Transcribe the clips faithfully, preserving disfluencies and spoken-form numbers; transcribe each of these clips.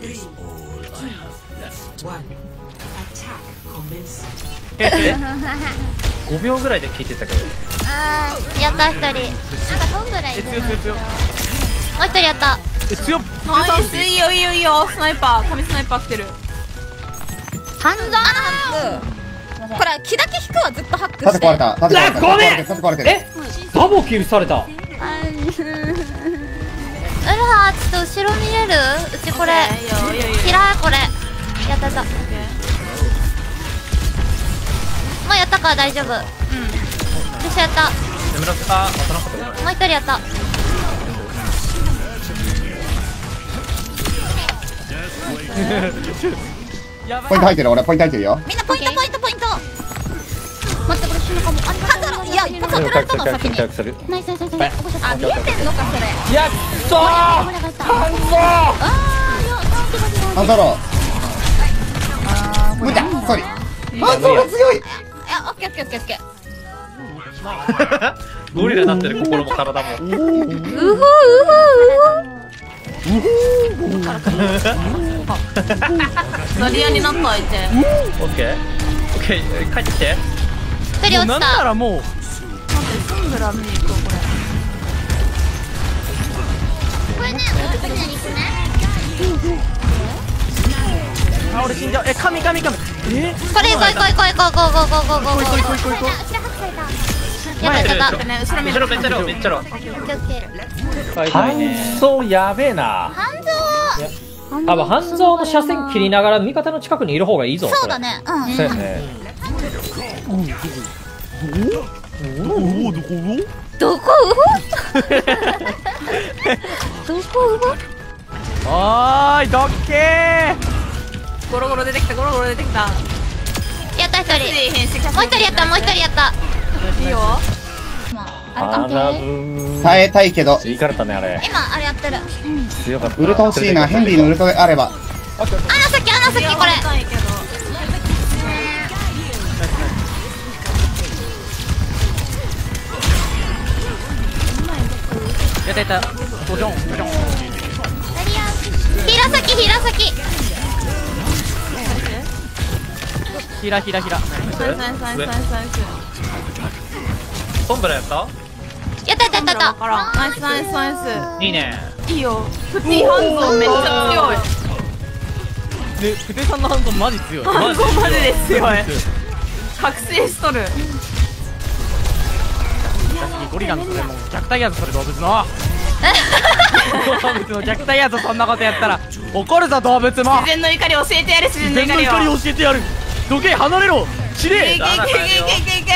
ごびょうぐらいで聞いてたけど。 あー、やった一人。なんか飛んぐらい。 え、強い強い強い。 もう一人やった。 え、強っ。 ナイス、いいよいいよいいよ。スナイパー、神スナイパー来てる。 ハンドアハック。これ木だけ引くわ、ずっとハックして。 縦壊れた。縦壊れた。 ごめん。 縦壊れてる。 え、ダボキルされた。 ウルハちょっと後ろ見れる？うちこれ。キラーこれ。やったやった。もうやったから大丈夫。うん。私やった。 眠らせた。あ、そのことない。 もう一人やった。 ポイント入ってる。俺ポイント入ってるよ。 みんなポイントポイントポイント。待ってこれ死ぬかも。あ、ハンドルいや一発当てられたの先に。ナイスナイスナイスナイス。 あ、見えてんのかそれ。 やっそー。ハンゾー。 あー、いや、 ハンドロー。無駄。ソリ。ハンドロー強い。 いや、オッケーオッケーオッケーオッケー。 ゴリラになってる心も体も。 うほうほうほザリアになった相手。 オッケー。オッケー、帰ってきて。 一人落ちなんなた。 らもう。 待って、スングラ見に行こうこれ。 これね、男に行くね。 あ、俺死んじゃう。え、神神神。え、 これ行こう行こう行こう行こう行こう行こう行こう行こう行こう。 行こう行こう行こう行こう。 やったやったやった。 ね、後ろ見めっちゃろめっちゃろめっちゃろ。 オッケーオッケー。 半蔵やべえな。 ハンド多分半蔵の車線切りながら味方の近くにいる方がいいぞ。 そうだね。うん。 そうやね。 どこどこおーい、どっけゴロゴロ出てきた、ゴロゴロ出てきた。 やった一人。もう一人やったもう一人やった。 いいよ。 あらぶ耐えたいけど。 いかれたねあれ。 今あれやってる。 強かった。 ウルト欲しいな。ヘンリーのウルトあれば。 あの先あの先これ。 やったやった。ドジョンドジョン。 ひら先ひら先。 ひらひらひら。 ナイスナイスナイスナイスナイス。 ソンブラやった？ やったやったやったやった。 ナイスナイスナイス。 いいね。 いいよ。プティハンゾンめっちゃ強い。 で、プテさんのハンドマジ強い。 ハンゾンマジで強い。覚醒しとる。 ゴリラのそれもう虐待やぞ、それ動物の。動物の虐待やぞ、そんなことやったら怒るぞ動物も。 自然の怒り教えてやる、自然の怒りを。 自然の怒り教えてやる。どけ、離れろ。散れ。 いけいけいけいけいけいけ。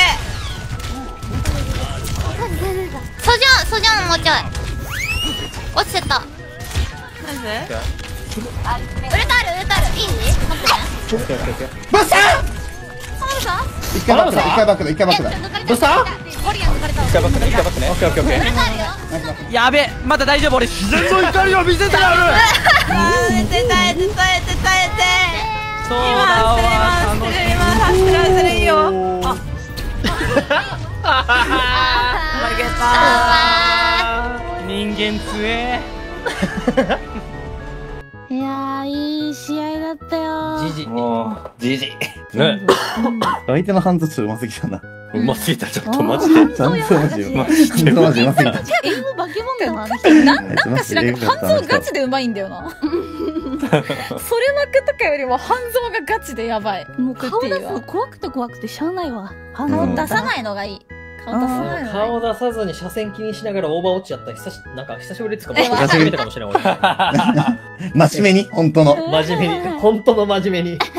ソジャンソジャンもうちょい。落ちてた。 ナイス。 ウルタあるウルタある。いい？待ってね。 バッサー。 浜田さん？ 一回バックだ。一回バックだ。一回バックだ。 どうしたゴリラ抜かれたわ。 一回バックね、一回バックね。オッケーオッケーオッケー。 ウルタあるよ。 やべ、まだ大丈夫。俺自然の怒りを見せてやる。 耐えて耐えて耐えて耐えて。 そう今だわ。 走る今走る走るいいよ。あ負けた。 人間強え。 いやー、いい試合だったよ。 じじ。 もうじじね。 相手のハンドちょっと上手すぎたな。 うますぎた、ちょっとマジで。 ちゃんとマジで。マジで上手すぎた。 英語化け物だな、あの人。な、なんか知らんけど、半蔵ガチでうまいんだよな。それ幕とかよりも半蔵がガチでやばい。 もう顔出すの怖くて怖くてしゃあないわ。 顔出さないのがいい。顔出さないのがいい。 顔出さずに車線気にしながらオーバー落ちちゃった久しなんか久しぶりですかも初めてかもしれない俺。 真面目に、本当の。 真面目に本当の真面目に。